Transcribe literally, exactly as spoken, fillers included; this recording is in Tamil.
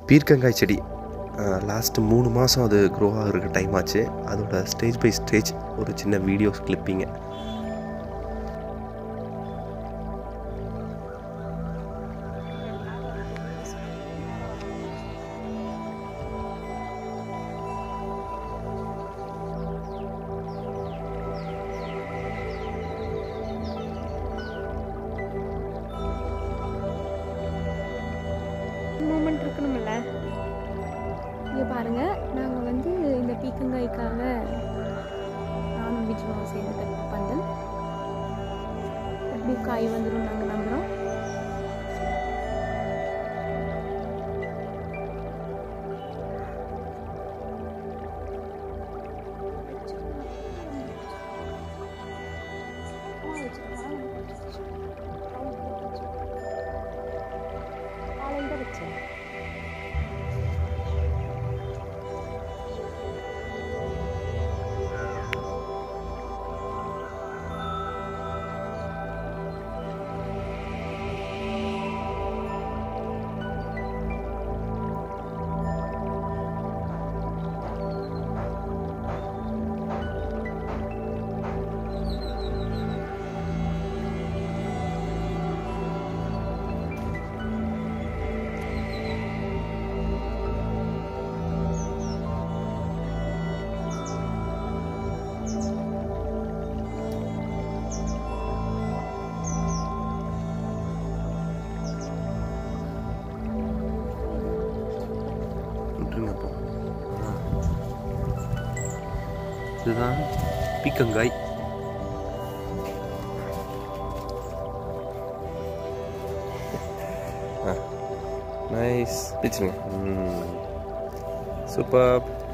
பீர்க்கங்காய் செடி லாஸ்ட்டு மூணு மாதம் அது க்ரோ ஆகிறதுக்கு டைம் ஆச்சு. அதோட ஸ்டேஜ் பை ஸ்டேஜ் ஒரு சின்ன வீடியோஸ் கிளிப்பிங்க. மூமெண்ட் இருக்கணும்ல. இங்கே பாருங்கள், நாங்கள் வந்து இந்த பீக்கங்காய்க்காக நானும் வீட்டில் சேர்ந்து கட் பந்தல் எப்படி காய் வந்துடும் நாங்கள் நம்புகிறோம். இதுதான் பீக்கங்காய். நைஸ் பிச்சுங்க. சூப்பர்.